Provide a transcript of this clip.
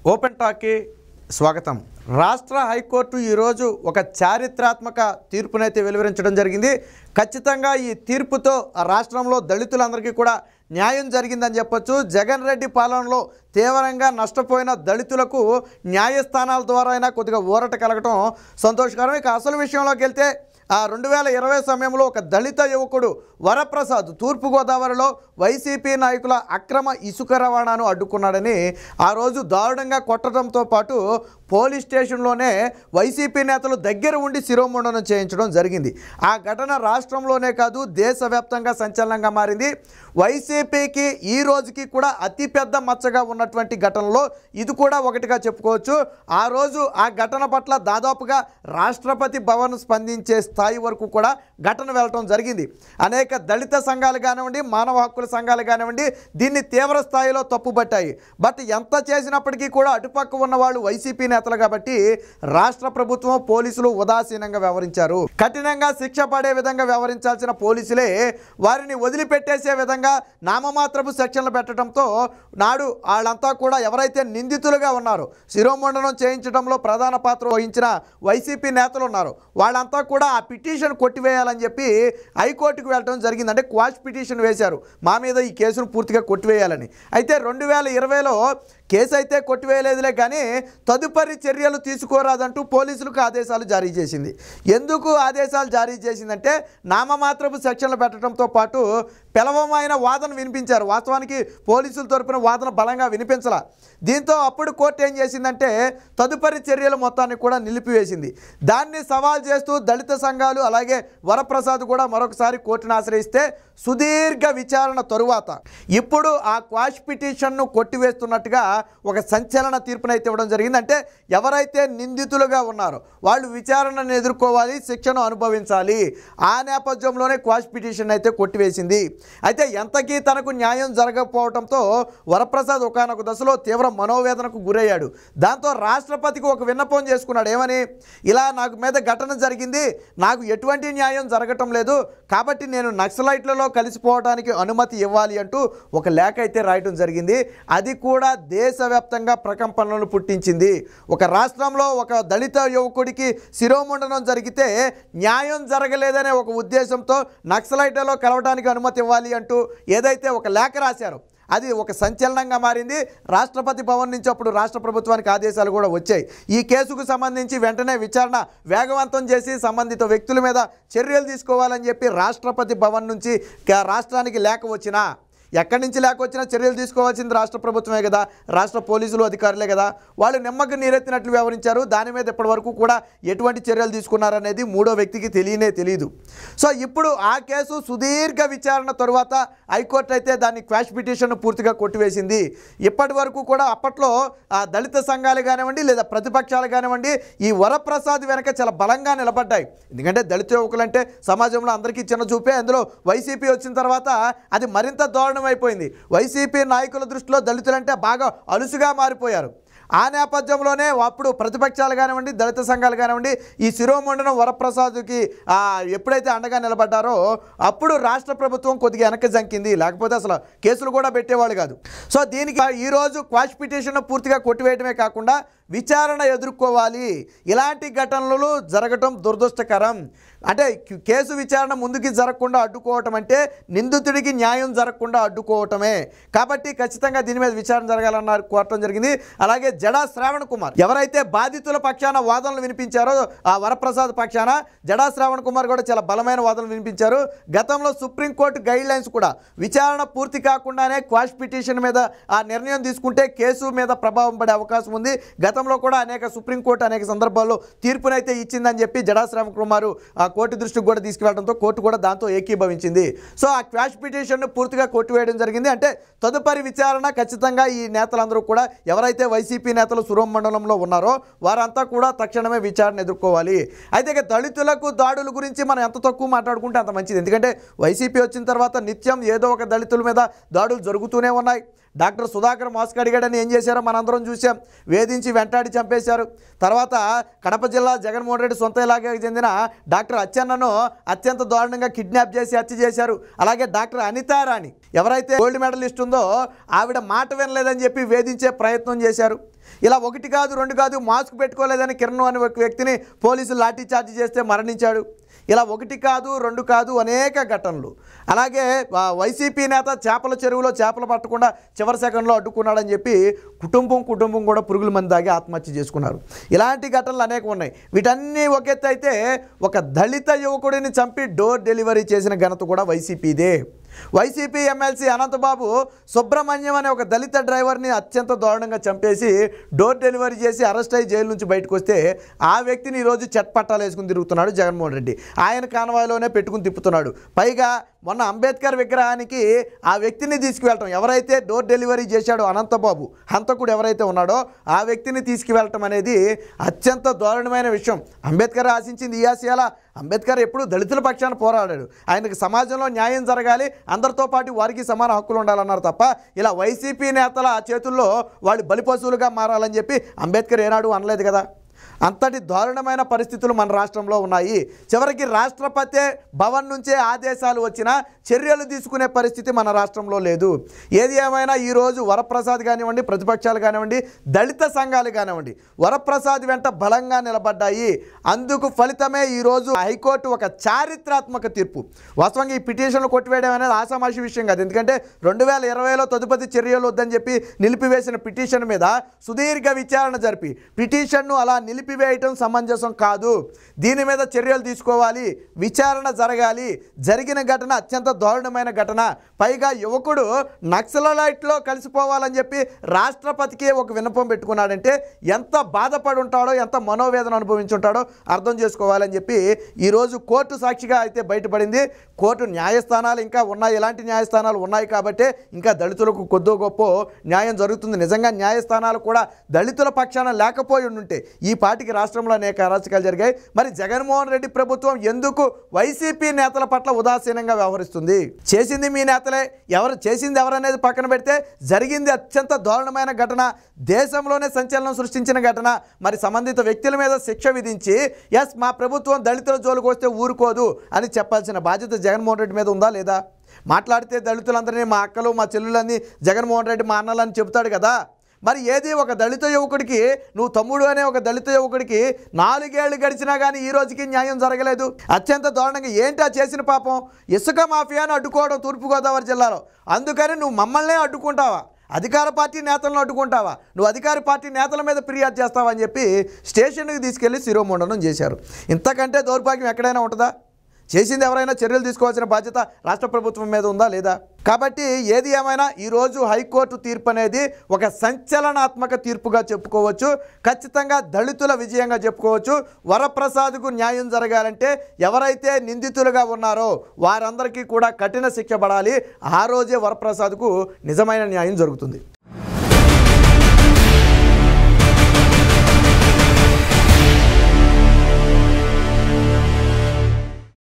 Open టాక్కి స్వాగతం. రాష్ట్ర high court ఈరోజు ఒక చారిత్రాత్మక తీర్పునైతే వెలువరించడం జరిగింది. ఖచ్చితంగా ఈ తీర్పుతో రాష్ట్రంలో దళితులందరికీ కూడా న్యాయం జరిగిందని చెప్పొచ్చు. జగన్ రెడ్డి పాలనలో తీవ్రంగా నష్టపోయిన దళితులకు న్యాయస్థానాల ద్వారా అయినా కొద్దిగా ఊరట కలగటం సంతోషకరం. ఇక అసలు విషయంలోకి వెళ్తే 2020 సమయంలో ఒక దళిత యువకుడు వరప్రసాద్ తూర్పుగోదావరిలో వైసీపీ నాయకుల అక్రమ ఇసుక రవాణాను అడ్డుకున్నాడని ఆ రోజు దారుణంగా కొట్టడంతో పాటు పోలీస్ స్టేషన్లోనే వైసీపీ నేతలు దగ్గర ఉండి శిరోముండనం చేయించడం జరిగింది. ఆ ఘటన రాష్ట్రంలోనే కాదు దేశవ్యాప్తంగా సంచలనంగా మారింది. వైసీపీకి ఈ రోజుకి కూడా అతిపెద్ద మచ్చగా ఉన్నటువంటి ఘటనలో ఇది కూడా ఒకటిగా చెప్పుకోవచ్చు. ఆ రోజు ఆ ఘటన పట్ల దాదాపుగా రాష్ట్రపతి భవన్ స్పందించే స్థాయి వరకు కూడా ఘటన వెళ్ళటం జరిగింది. అనేక దళిత సంఘాలు కానివ్వండి, మానవ హక్కుల సంఘాలు కానివ్వండి దీన్ని తీవ్ర స్థాయిలో తప్పుబట్టాయి. బట్ ఎంత చేసినప్పటికీ కూడా అటుపక్క ఉన్న వాళ్ళు వైసీపీ నేతలు కాబట్టి రాష్ట్ర ప్రభుత్వం పోలీసులు ఉదాసీనంగా వ్యవహరించారు. కఠినంగా శిక్ష పడే విధంగా వ్యవహరించాల్సిన పోలీసులే వారిని వదిలిపెట్టేసే విధంగా నామమాత్రపు సెక్షన్లు పెట్టడంతో నాడు వాళ్ళంతా కూడా ఎవరైతే నిందితులుగా ఉన్నారో శిరోముండనం చేయించడంలో ప్రధాన పాత్ర వహించిన వైసీపీ నేతలు ఉన్నారు వాళ్ళంతా కూడా ఆ పిటిషన్ కొట్టివేయాలని చెప్పి హైకోర్టుకు వెళ్ళడం జరిగింది. అంటే క్వాష్ పిటిషన్ వేశారు, మా మీద ఈ కేసును పూర్తిగా కొట్టివేయాలని. అయితే 2020లో కేసు అయితే కొట్టివేయలేదులే కానీ తదుపరి చర్యలు తీసుకోరాదంటూ పోలీసులకు ఆదేశాలు జారీ చేసింది. ఎందుకు ఆదేశాలు జారీ చేసిందంటే నామమాత్రపు సెక్షన్లు పెట్టడంతో పాటు పిలవమైన వాదన వినిపించారు. వాస్తవానికి పోలీసుల తరపున వాదన బలంగా వినిపించాల. దీంతో అప్పుడు కోర్టు ఏం చేసిందంటే తదుపరి చర్యలు మొత్తాన్ని కూడా నిలిపివేసింది. దాన్ని సవాల్ చేస్తూ దళిత సంఘాలు అలాగే వరప్రసాద్ కూడా మరొకసారి కోర్టును ఆశ్రయిస్తే సుదీర్ఘ విచారణ తరువాత ఇప్పుడు ఆ క్వాష్ పిటిషన్ను కొట్టివేస్తున్నట్టుగా ఒక సంచలన తీర్పునైతే ఇవ్వడం జరిగింది. అంటే ఎవరైతే నిందితులుగా ఉన్నారో వాళ్ళు విచారణను ఎదుర్కోవాలి, శిక్షను అనుభవించాలి. ఆ నేపథ్యంలోనే క్వాష్ పిటిషన్ అయితే కొట్టివేసింది. అయితే ఎంతకీ తనకు న్యాయం జరగకపోవడంతో వరప్రసాద్ ఒకానొక దశలో తీవ్ర మనోవేదనకు గురయ్యాడు. దాంతో రాష్ట్రపతికి ఒక విన్నపం చేసుకున్నాడు. ఏమని? ఇలా నాకు మీద ఘటన జరిగింది, నాకు ఎటువంటి న్యాయం జరగటం లేదు కాబట్టి నేను నక్సలైట్లలో కలిసిపోవడానికి అనుమతి ఇవ్వాలి అంటూ ఒక లేఖ అయితే రాయటం జరిగింది. అది కూడా దేశవ్యాప్తంగా ప్రకంపనలను పుట్టించింది. ఒక రాష్ట్రంలో ఒక దళిత యువకుడికి శిరోముండనం జరిగితే న్యాయం జరగలేదనే ఒక ఉద్దేశంతో నక్సలైట్లలో కలవడానికి అనుమతి ఇవ్వాలి అంటూ ఏదైతే ఒక లేఖ రాశారో అది ఒక సంచలనంగా మారింది. రాష్ట్రపతి భవన్ నుంచి అప్పుడు రాష్ట్ర ప్రభుత్వానికి ఆదేశాలు కూడా వచ్చాయి. ఈ కేసుకు సంబంధించి వెంటనే విచారణ వేగవంతం చేసి సంబంధిత వ్యక్తుల మీద చర్యలు తీసుకోవాలని చెప్పి రాష్ట్రపతి భవన్ నుంచి రాష్ట్రానికి లేఖ వచ్చినా ఎక్కడి నుంచి లేక వచ్చినా చర్యలు తీసుకోవాల్సింది రాష్ట్ర ప్రభుత్వమే కదా, రాష్ట్ర పోలీసులు అధికారులే కదా. వాళ్ళు నిమ్మకు నీరెత్తినట్లు వ్యవహరించారు. దాని మీద ఇప్పటి వరకు కూడా ఎటువంటి చర్యలు తీసుకున్నారనేది మూడో వ్యక్తికి తెలియదు. సో ఇప్పుడు ఆ కేసు సుదీర్ఘ విచారణ తరువాత హైకోర్టు అయితే దాన్ని క్వాష్ పిటిషన్ పూర్తిగా కొట్టివేసింది. ఇప్పటి వరకు కూడా అప్పట్లో ఆ దళిత సంఘాలు కానివ్వండి లేదా ప్రతిపక్షాలు కానివ్వండి ఈ వరప్రసాద్ వెనక చాలా బలంగా నిలబడ్డాయి. ఎందుకంటే దళిత యువకులంటే సమాజంలో అందరికీ చిన్న చూపే. అందులో వైసీపీ వచ్చిన తర్వాత అది మరింత దారుణం అయిపోయింది. వైసీపీ నాయకుల దృష్టిలో దళితులంటే బాగా అలుసుగా మారిపోయారు. ఆ నేపథ్యంలోనే అప్పుడు ప్రతిపక్షాలు కానివ్వండి దళిత సంఘాలు కానివ్వండి ఈ శిరోముండనం వరప్రసాద్కి ఎప్పుడైతే అండగా నిలబడ్డారో అప్పుడు రాష్ట్ర ప్రభుత్వం కొద్దిగా వెనక్కి జంకింది. లేకపోతే అసలు కేసులు కూడా పెట్టేవాళ్ళు కాదు. సో దీనికి ఈరోజు క్వాష్ పిటిషన్ పూర్తిగా కొట్టివేయడమే కాకుండా విచారణ ఎదుర్కోవాలి. ఇలాంటి ఘటనలు జరగటం దురదృష్టకరం. అంటే కేసు విచారణ ముందుకి జరగకుండా అడ్డుకోవటం అంటే నిందితుడికి న్యాయం జరగకుండా అడ్డుకోవటమే. కాబట్టి ఖచ్చితంగా దీని మీద విచారణ జరగాలన్నారు కోరటం జరిగింది. అలాగే జడా శ్రావణ్ కుమార్ ఎవరైతే బాధితుల పక్షాన వాదనలు వినిపించారో ఆ వరప్రసాద్ పక్షాన జడా శ్రావణ్ కుమార్ కూడా చాలా బలమైన వాదనలు వినిపించారు. గతంలో సుప్రీంకోర్టు గైడ్ లైన్స్ కూడా విచారణ పూర్తి కాకుండానే క్వాష్ పిటిషన్ మీద ఆ నిర్ణయం తీసుకుంటే కేసు మీద ప్రభావం పడే అవకాశం ఉంది. గతంలో కూడా సుప్రీంకోర్టు అనేక సందర్భాల్లో తీర్పునైతే ఇచ్చిందని చెప్పి జడా శ్రావణ్ కుమార్ ఆ కోర్టు దృష్టికి కూడా తీసుకువెళ్ళడంతో కోర్టు కూడా దాంతో ఏకీభవించింది. సో ఆ క్వాష్ పిటిషన్ను పూర్తిగా కొట్టివేయడం జరిగింది. అంటే తదుపరి విచారణ ఖచ్చితంగా ఈ నేతలందరూ కూడా ఎవరైతే వైసీపీ నేతలు శిరోమండలంలో ఉన్నారో వారంతా కూడా తక్షణమే విచారణ ఎదుర్కోవాలి. అయితే దళితులకు దాడుల గురించి మనం ఎంత తక్కువ మాట్లాడుకుంటే అంత మంచిది. ఎందుకంటే వైసీపీ వచ్చిన తర్వాత నిత్యం ఏదో ఒక దళితుల మీద దాడులు జరుగుతూనే ఉన్నాయి. డాక్టర్ సుధాకర్ మాస్క్ అడిగాడని ఏం చేశారో మనందరం చూసాం. వేధించి వెంటాడి చంపేశారు. తర్వాత కడప జిల్లా జగన్మోహన్ రెడ్డి సొంత ఇలాకాకి చెందిన డాక్టర్ అచ్చెన్నను అత్యంత దారుణంగా కిడ్నాప్ చేసి హత్య చేశారు. అలాగే డాక్టర్ అనితారాణి ఎవరైతే గోల్డ్ మెడలిస్ట్ ఉందో ఆవిడ మాట వినలేదని చెప్పి వేధించే ప్రయత్నం చేశారు. ఇలా ఒకటి కాదు రెండు కాదు, మాస్క్ పెట్టుకోలేదని కిరణ్ అనే ఒక వ్యక్తిని పోలీసులు లాఠీ చార్జ్ చేస్తే మరణించాడు. ఇలా ఒకటి కాదు రెండు కాదు అనేక ఘటనలు. అలాగే వైసీపీ నేత చేపల చెరువులో చేపలు పట్టకుండా చివరి సెకండ్లో అడ్డుకున్నాడని చెప్పి కుటుంబం కూడా పురుగుల మంది తాగి ఆత్మహత్య చేసుకున్నారు. ఇలాంటి ఘటనలు అనేక ఉన్నాయి. వీటన్నీ ఒక ఎత్తు అయితే, ఒక దళిత యువకుడిని చంపి డోర్ డెలివరీ చేసిన ఘనత కూడా వైసీపీదే. వైసీపీ ఎమ్మెల్సీ అనంతబాబు సుబ్రహ్మణ్యం అనే ఒక దళిత డ్రైవర్ని అత్యంత దారుణంగా చంపేసి డోర్ డెలివరీ చేసి అరెస్ట్ అయ్యి జైలు నుంచి బయటకు వస్తే ఆ వ్యక్తిని ఈరోజు చట్పట్టాలు వేసుకుని తిరుగుతున్నాడు జగన్మోహన్ రెడ్డి. ఆయన కాన్వాయ్లోనే పెట్టుకుని తిప్పుతున్నాడు. పైగా మొన్న అంబేద్కర్ విగ్రహానికి ఆ వ్యక్తిని తీసుకువెళ్ళటం, ఎవరైతే డోర్ డెలివరీ చేశాడో అనంతబాబు హంతకుడు ఎవరైతే ఉన్నాడో ఆ వ్యక్తిని తీసుకువెళ్ళటం అనేది అత్యంత దారుణమైన విషయం. అంబేద్కర్ ఆశించింది ఈ ఆశయాల. అంబేద్కర్ ఎప్పుడు దళితుల పక్షాన పోరాడాడు. ఆయనకు సమాజంలో న్యాయం జరగాలి, అందరితో పాటు వారికి సమాన హక్కులు ఉండాలన్నారు తప్ప ఇలా వైసీపీ నేతల చేతుల్లో వాళ్ళు బలిపశువులుగా మారాలని చెప్పి అంబేద్కర్ ఏనాడు అనలేదు కదా. అంతటి దారుణమైన పరిస్థితులు మన రాష్ట్రంలో ఉన్నాయి. చివరికి రాష్ట్రపతి భవన్ నుంచే ఆదేశాలు వచ్చినా చర్యలు తీసుకునే పరిస్థితి మన రాష్ట్రంలో లేదు. ఏది ఏమైనా ఈరోజు వరప్రసాద్ కానివ్వండి, ప్రతిపక్షాలు కానివ్వండి, దళిత సంఘాలు కానివ్వండి వరప్రసాద్ వెంట బలంగా నిలబడ్డాయి. అందుకు ఫలితమే ఈరోజు హైకోర్టు ఒక చారిత్రాత్మక తీర్పు. వాస్తవంగా ఈ పిటిషన్లు కొట్టివేయడం అనేది ఆషామాషి విషయం కాదు. ఎందుకంటే 2020లో తదుపరి చర్యలు వద్దని చెప్పి నిలిపివేసిన పిటిషన్ మీద సుదీర్ఘ విచారణ జరిపి పిటిషన్ను అలా నిలిపివేయటం సమంజసం కాదు. దీని మీద చర్యలు తీసుకోవాలి, విచారణ జరగాలి. జరిగిన ఘటన అత్యంత దారుణమైన ఘటన. పైగా యువకుడు నక్సలైట్లో కలిసిపోవాలని చెప్పి రాష్ట్రపతికి ఒక విన్నపం పెట్టుకున్నాడంటే ఎంత బాధపడి ఉంటాడో, ఎంత మనోవేదన అనుభవించుంటాడో అర్థం చేసుకోవాలని చెప్పి ఈరోజు కోర్టు సాక్షిగా అయితే బయటపడింది. కోర్టు న్యాయస్థానాలు ఇంకా ఉన్నాయి, ఇలాంటి న్యాయస్థానాలు ఉన్నాయి కాబట్టి ఇంకా దళితులకు కొద్దో గొప్ప న్యాయం జరుగుతుంది. నిజంగా న్యాయస్థానాలు కూడా దళితుల పక్షాన లేకపోయి ఉంటే ఈ పార్టీకి రాష్ట్రంలో అనేక అరాచకాలు జరిగాయి. మరి జగన్మోహన్ రెడ్డి ప్రభుత్వం ఎందుకు వైసీపీ నేతల పట్ల ఉదాసీనంగా వ్యవహరిస్తుంది? చేసింది మీ నేతలే, ఎవరు చేసింది ఎవరనేది పక్కన పెడితే జరిగింది అత్యంత దారుణమైన ఘటన, దేశంలోనే సంచలనం సృష్టించిన ఘటన. మరి సంబంధిత వ్యక్తుల మీద శిక్ష విధించి ఎస్ మా ప్రభుత్వం దళితుల జోలికి వస్తే ఊరుకోదు అని చెప్పాల్సిన బాధ్యత జగన్మోహన్ రెడ్డి మీద ఉందా లేదా? మాట్లాడితే దళితులందరినీ మా అక్కలు మా చెల్లులని జగన్మోహన్ రెడ్డి మా అన్నలని చెబుతాడు కదా. మరి ఏది ఒక దళిత యువకుడికి, నువ్వు తమ్ముడు అనే ఒక దళిత యువకుడికి 4 ఏళ్ళు గడిచినా కానీ ఈ రోజుకి న్యాయం జరగలేదు. అత్యంత దారుణంగా ఏంటి ఆ చేసిన పాపం? ఇసుక మాఫియాను అడ్డుకోవడం తూర్పుగోదావరి జిల్లాలో. అందుకని నువ్వు మమ్మల్నే అడ్డుకుంటావా? అధికార పార్టీ నేతలను అడ్డుకుంటావా? నువ్వు అధికార పార్టీ నేతల మీద ఫిర్యాదు చేస్తావా అని చెప్పి స్టేషన్కి తీసుకెళ్లి శిరోముండనం చేశారు. ఇంతకంటే దౌర్భాగ్యం ఎక్కడైనా ఉంటుందా? చేసింది ఎవరైనా చర్యలు తీసుకోవాల్సిన బాధ్యత రాష్ట్ర ప్రభుత్వం మీద ఉందా లేదా? కాబట్టి ఏది ఏమైనా ఈరోజు హైకోర్టు తీర్పు అనేది ఒక సంచలనాత్మక తీర్పుగా చెప్పుకోవచ్చు. ఖచ్చితంగా దళితుల విజయంగా చెప్పుకోవచ్చు. వరప్రసాద్కు న్యాయం జరగాలంటే ఎవరైతే నిందితులుగా ఉన్నారో వారందరికీ కూడా కఠిన శిక్ష పడాలి. ఆ రోజే వరప్రసాద్కు నిజమైన న్యాయం జరుగుతుంది.